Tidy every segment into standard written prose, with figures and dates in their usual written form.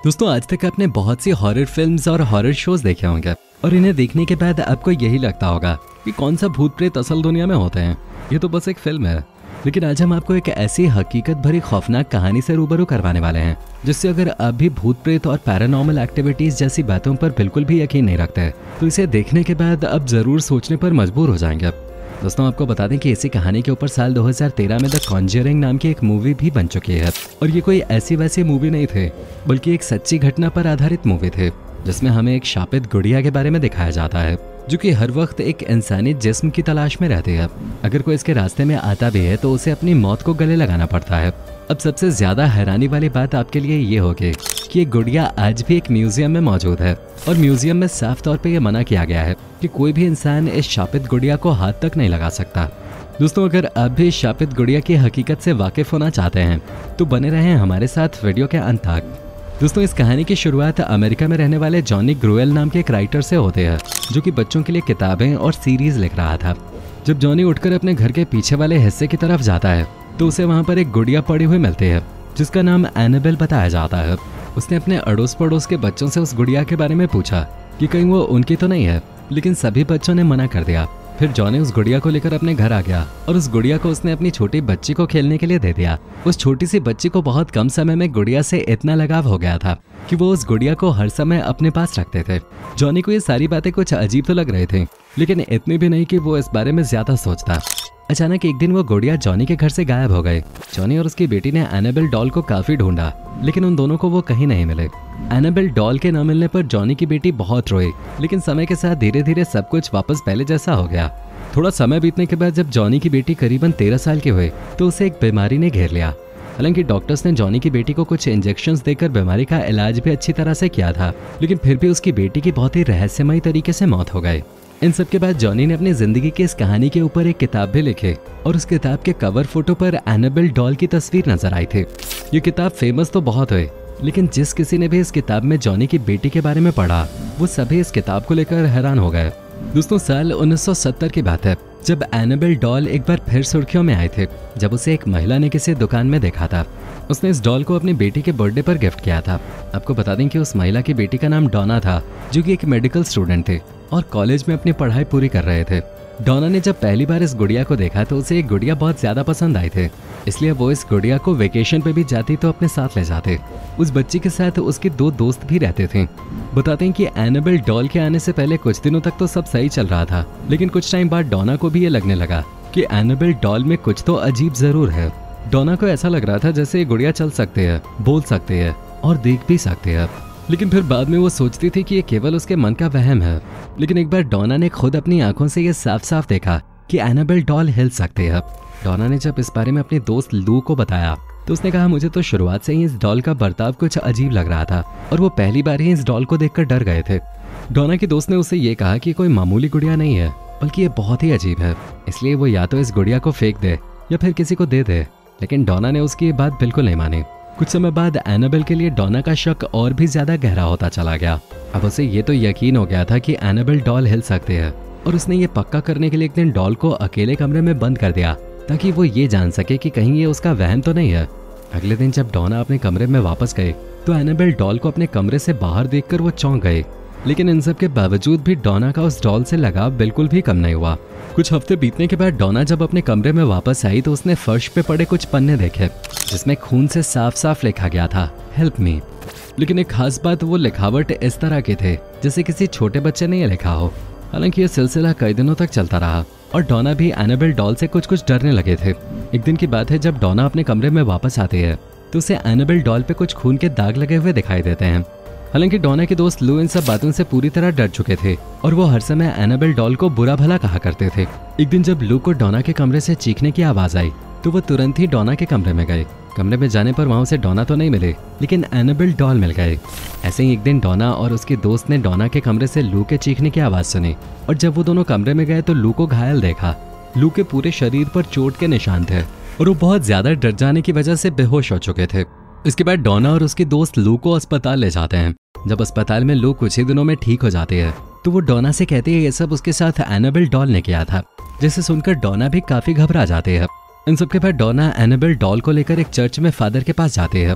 दोस्तों आज तक आपने बहुत सी हॉरर फिल्म्स और हॉरर शोज देखे होंगे और इन्हें देखने के बाद आपको यही लगता होगा कि कौन सा भूत प्रेत असल दुनिया में होते हैं, ये तो बस एक फिल्म है। लेकिन आज हम आपको एक ऐसी हकीकत भरी खौफनाक कहानी से रूबरू करवाने वाले हैं जिससे अगर आप भी भूत प्रेत और पैरानॉर्मल एक्टिविटीज जैसी बातों पर बिल्कुल भी यकीन नहीं रखते तो इसे देखने के बाद आप जरूर सोचने पर मजबूर हो जाएंगे। दोस्तों आपको बता दें कि इसी कहानी के ऊपर साल 2013 में द कॉन्जरिंग नाम की एक मूवी भी बन चुकी है और ये कोई ऐसी वैसी मूवी नहीं थे बल्कि एक सच्ची घटना पर आधारित मूवी थे जिसमें हमें एक शापित गुड़िया के बारे में दिखाया जाता है जो कि हर वक्त एक इंसानी जिस्म की तलाश में रहती है। अगर कोई इसके रास्ते में आता भी है तो उसे अपनी मौत को गले लगाना पड़ता है। अब सबसे ज्यादा हैरानी वाली बात आपके लिए ये होगी कि ये गुड़िया आज भी एक म्यूजियम में मौजूद है और म्यूजियम में साफ तौर पे ये मना किया गया है कि कोई भी इंसान इस शापित गुड़िया को हाथ तक नहीं लगा सकता। दोस्तों अगर आप भी इस शापित गुड़िया की हकीकत से वाकिफ होना चाहते हैं तो बने रहें हमारे साथ वीडियो के अंत तक। दोस्तों इस कहानी की शुरुआत अमेरिका में रहने वाले जॉनी ग्रुएल नाम के एक राइटर से होते हैं जो कि बच्चों के लिए किताबें और सीरीज लिख रहा था। जब जॉनी उठकर अपने घर के पीछे वाले हिस्से की तरफ जाता है तो उसे वहाँ पर एक गुड़िया पड़ी हुई मिलती है जिसका नाम एनाबेल बताया जाता है। उसने अपने अड़ोस पड़ोस के बच्चों से उस गुड़िया के बारे में पूछा कि कहीं वो उनकी तो नहीं है, लेकिन सभी बच्चों ने मना कर दिया। फिर जॉनी उस गुड़िया को लेकर अपने घर आ गया और उस गुड़िया को उसने अपनी छोटी बच्ची को खेलने के लिए दे दिया। उस छोटी सी बच्ची को बहुत कम समय में गुड़िया से इतना लगाव हो गया था कि वो उस गुड़िया को हर समय अपने पास रखते थे। जॉनी को ये सारी बातें कुछ अजीब तो लग रही थी लेकिन इतनी भी नहीं कि वो इस बारे में ज्यादा सोचता। अचानक एक दिन वो गुड़िया जॉनी के घर से गायब हो गए। जॉनी और उसकी बेटी ने एनाबेल डॉल को काफी ढूंढा लेकिन उन दोनों को वो कहीं नहीं मिले। एनाबेल डॉल के न मिलने पर जॉनी की बेटी बहुत रोई लेकिन समय के साथ धीरे धीरे सब कुछ वापस पहले जैसा हो गया। थोड़ा समय बीतने के बाद जब जॉनी की बेटी करीबन 13 साल की हुई तो उसे एक बीमारी ने घेर लिया। हालांकि डॉक्टर्स ने जॉनी की बेटी को कुछ इंजेक्शंस देकर बीमारी का इलाज भी अच्छी तरह से किया था लेकिन फिर भी उसकी बेटी की बहुत ही रहस्यमयी तरीके से मौत हो गई। इन सब के बाद जॉनी ने अपनी जिंदगी की इस कहानी के ऊपर एक किताब भी लिखी और उस किताब के कवर फोटो पर एनाबेल डॉल की तस्वीर नजर आई थी। ये किताब फेमस तो बहुत हुई लेकिन जिस किसी ने भी इस किताब में जॉनी की बेटी के बारे में पढ़ा वो सभी इस किताब को लेकर हैरान हो गए। दोस्तों साल 1970 की बात है जब एनाबेल डॉल एक बार फिर सुर्खियों में आए थे जब उसे एक महिला ने किसी दुकान में देखा था। उसने इस डॉल को अपनी बेटी के बर्थडे पर गिफ्ट किया था। आपको बता दें कि उस महिला की बेटी का नाम डॉना था जो कि एक मेडिकल स्टूडेंट थे और कॉलेज में अपनी पढ़ाई पूरी कर रहे थे। डॉना ने जब पहली बार इस गुड़िया को देखा तो उसे एक गुड़िया बहुत ज्यादा पसंद आई थी, इसलिए वो इस गुड़िया को वेकेशन पे भी जाती तो अपने साथ ले जाते। उस बच्ची के साथ उसके 2 दोस्त भी रहते थे। बताते हैं कि एनाबेल डॉल के आने से पहले कुछ दिनों तक तो सब सही चल रहा था लेकिन कुछ टाइम बाद डॉना को भी ये लगने लगा कि एनाबेल डॉल में कुछ तो अजीब जरूर है। डॉना को ऐसा लग रहा था जैसे ये गुड़िया चल सकते हैं, बोल सकते हैं और देख भी सकते हैं, लेकिन फिर बाद में वो सोचती थी कि ये केवल उसके मन का वहम है। लेकिन एक बार डॉना ने खुद अपनी आंखों से ये साफ साफ देखा कि एनाबेल डॉल हिल सकते हैं। डॉना ने जब इस बारे में अपने दोस्त लू को बताया तो उसने कहा मुझे तो शुरुआत से ही इस डॉल का बर्ताव कुछ अजीब लग रहा था और वो पहली बार ही इस डॉल को देखकर डर गए थे। डॉना के दोस्त ने उससे ये कहा कि कोई मामूली गुड़िया नहीं है बल्कि ये बहुत ही अजीब है, इसलिए वो या तो इस गुड़िया को फेंक दे या फिर किसी को दे दे। लेकिन डॉना ने उसकी ये बात बिल्कुल नहीं मानी। कुछ समय बाद एनाबेल के लिए डॉना का शक और भी ज्यादा गहरा होता चला गया। अब उसे ये तो यकीन हो गया था कि एनाबेल डॉल हिल सकते हैं और उसने ये पक्का करने के लिए एक दिन डॉल को अकेले कमरे में बंद कर दिया ताकि वो ये जान सके कि कहीं ये उसका वहम तो नहीं है। अगले दिन जब डॉना अपने कमरे में वापस गए तो एनाबेल डॉल को अपने कमरे से बाहर देखकर वो चौंक गए, लेकिन इन सब के बावजूद भी डॉना का उस डॉल से लगाव बिल्कुल भी कम नहीं हुआ। कुछ हफ्ते बीतने के बाद डॉना जब अपने कमरे में वापस आई तो उसने फर्श पे पड़े कुछ पन्ने देखे जिसमें खून से साफ साफ लिखा गया था हेल्प मी। लेकिन एक खास बात, वो लिखावट इस तरह के थे जैसे किसी छोटे बच्चे ने यह लिखा हो। हालांकि यह सिलसिला कई दिनों तक चलता रहा और डॉना भी एनाबेल डॉल से कुछ डरने लगे थे। एक दिन की बात है जब डॉना अपने कमरे में वापस आती है तो उसे एनाबेल डॉल पे कुछ खून के दाग लगे हुए दिखाई देते हैं। हालांकि डॉना के दोस्त लू इन सब बातों से पूरी तरह डर चुके थे और वो हर समय एनाबेल डॉल को बुरा भला कहा करते थे। एक दिन जब लू को डॉना के कमरे से चीखने की आवाज आई तो वो तुरंत ही डॉना के कमरे में गए। कमरे में जाने पर वहां से डॉना तो नहीं मिले लेकिन एनाबेल डॉल मिल गए। ऐसे ही एक दिन डॉना और उसके दोस्त ने डॉना के कमरे से लू के चीखने की आवाज सुनी और जब वो दोनों कमरे में गए तो लू को घायल देखा। लू के पूरे शरीर पर चोट के निशान थे और वो बहुत ज्यादा डर जाने की वजह से बेहोश हो चुके थे। इसके बाद डॉना और उसके दोस्त लू को अस्पताल ले जाते हैं। जब अस्पताल में लू कुछ ही दिनों में ठीक हो जाते हैं तो वो डॉना से कहते हैं ये सब उसके साथ एनाबेल डॉल ने किया था, जिसे सुनकर डॉना भी काफी घबरा जाते हैं। इन सब के बाद डॉना एनाबेल डॉल को लेकर एक चर्च में फादर के पास जाते हैं।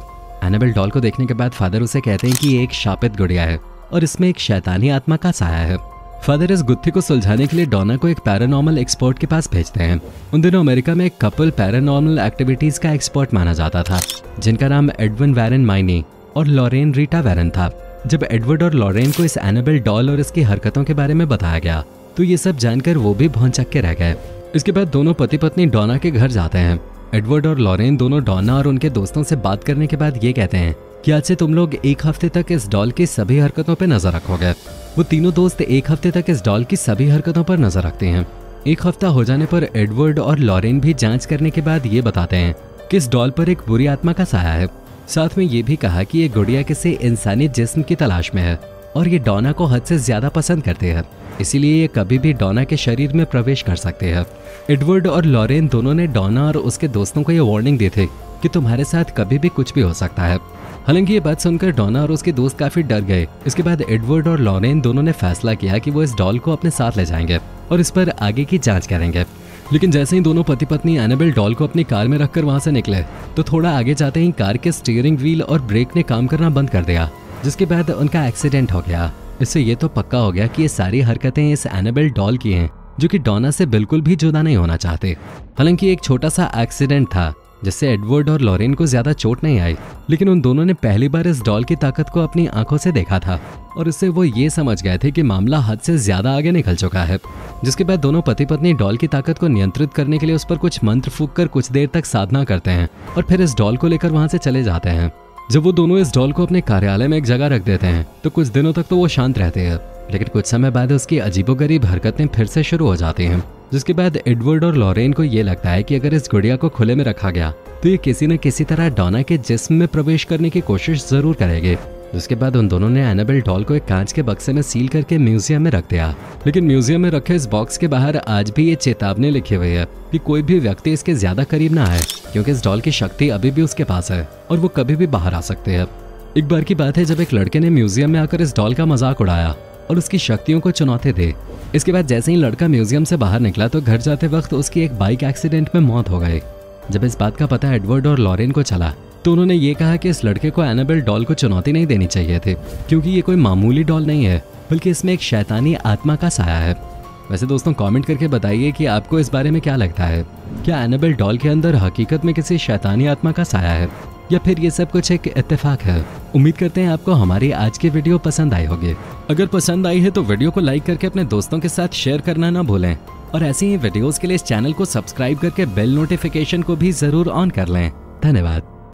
एनाबेल डॉल को देखने के बाद फादर उसे कहते हैं कि ये एक शापित गुड़िया है और इसमें एक शैतानी आत्मा का साया है। फादर इस गुत्थी को सुलझाने के लिए डॉना को एक पैरानॉर्मल एक्सपर्ट के पास भेजते हैं। उन दिनों अमेरिका में एक कपल पैरानॉर्मल एक्टिविटीज का एक्सपर्ट माना जाता था, जिनका नाम एडविन वैरन माइनी और लॉरेन रीटा वैरन था। जब एडवर्ड और लॉरेन को इस एनाबेल डॉल और इसकी हरकतों के बारे में बताया गया तो ये सब जानकर वो भी भौंचक के रह गए। इसके बाद दोनों पति पत्नी डॉना के घर जाते हैं। एडवर्ड और लॉरेन दोनों डॉना और उनके दोस्तों से बात करने के बाद ये कहते हैं कि आज से तुम लोग एक हफ्ते तक इस डॉल की सभी हरकतों पर नजर रखोगे। वो तीनों दोस्त एक हफ्ते तक इस डॉल की सभी हरकतों पर नजर रखते हैं। एक हफ्ता हो जाने पर एडवर्ड और लॉरेन भी जांच करने के बाद ये बताते हैं कि इस डॉल पर एक बुरी आत्मा का साया है। साथ में ये भी कहा कि ये गुड़िया किसी इंसानी जिस्म की तलाश में है और ये डॉना को हद से ज्यादा पसंद करते हैं, इसीलिए ये कभी भी डॉना के शरीर में प्रवेश कर सकते हैं। एडवर्ड और लॉरेन दोनों ने डॉना और उसके दोस्तों को ये वार्निंग दी थी कि तुम्हारे साथ कभी भी कुछ भी हो सकता है। हालांकि ये बात सुनकर डॉना और उसके दोस्त काफी डर गए। इसके बाद एडवर्ड और लॉरेन दोनों ने फैसला किया कि वो इस डॉल को अपने साथ ले जाएंगे और इस पर आगे की जांच करेंगे। लेकिन जैसे ही दोनों पति पत्नी एनाबेल डॉल को अपनी कार में रखकर वहां से निकले तो थोड़ा आगे जाते ही कार के स्टीयरिंग व्हील और ब्रेक ने काम करना बंद कर दिया, जिसके बाद उनका एक्सीडेंट हो गया। इससे ये तो पक्का हो गया कि ये सारी हरकतें इस एनाबेल डॉल की हैं, जो कि डॉना से बिल्कुल भी जुदा नहीं होना चाहते। हालांकि एक छोटा सा एक्सीडेंट था जिससे एडवर्ड और लॉरेन को ज्यादा चोट नहीं आई, लेकिन उन दोनों ने पहली बार इस डॉल की ताकत को अपनी आंखों से देखा था और इससे वो ये समझ गए थे कि मामला हद से ज्यादा आगे निकल चुका है। जिसके बाद दोनों पति पत्नी डॉल की ताकत को नियंत्रित करने के लिए उस पर कुछ मंत्र फूंक कर कुछ देर तक साधना करते हैं और फिर इस डॉल को लेकर वहां से चले जाते हैं। जब वो दोनों इस डॉल को अपने कार्यालय में एक जगह रख देते हैं तो कुछ दिनों तक तो वो शांत रहते हैं, लेकिन कुछ समय बाद उसकी अजीबोगरीब हरकतें फिर से शुरू हो जाती हैं। जिसके बाद एडवर्ड और लॉरेन को ये लगता है कि अगर इस गुड़िया को खुले में रखा गया तो ये किसी न किसी तरह डॉना के जिस्म में प्रवेश करने की कोशिश जरूर करेंगे। जिसके बाद उन दोनों ने एनाबेल डॉल को एक कांच के बक्से में सील करके म्यूजियम में रख दिया। लेकिन म्यूजियम में रखे इस बॉक्स के बाहर आज भी ये चेतावनी लिखी हुई है कि कोई भी व्यक्ति इसके ज्यादा करीब ना आए, क्योंकि इस डॉल की शक्ति अभी भी उसके पास है और वो कभी भी बाहर आ सकते हैं। एक बार की बात है जब एक लड़के ने म्यूजियम में आकर इस डॉल का मजाक उड़ाया और उसकी शक्तियों को चुनौती दी। इसके बाद जैसे ही लड़का म्यूजियम से बाहर निकला तो घर जाते वक्त उसकी एक बाइक एक्सीडेंट में मौत हो गई। जब इस बात का पता एडवर्ड और लॉरेन को चला तो उन्होंने ये कहा कि इस लड़के को एनाबेल डॉल को चुनौती नहीं देनी चाहिए थी, क्योंकि ये कोई मामूली डॉल नहीं है बल्कि इसमें एक शैतानी आत्मा का साया है। वैसे दोस्तों कमेंट करके बताइए कि आपको इस बारे में क्या लगता है। क्या एनाबेल डॉल के अंदर हकीकत में किसी शैतानी आत्मा का साया है या फिर ये सब कुछ एक इत्तेफाक है। उम्मीद करते हैं आपको हमारी आज की वीडियो पसंद आई होगी। अगर पसंद आई है तो वीडियो को लाइक करके अपने दोस्तों के साथ शेयर करना ना भूलें और ऐसे ही वीडियोस के लिए इस चैनल को सब्सक्राइब करके बेल नोटिफिकेशन को भी जरूर ऑन कर लें। धन्यवाद।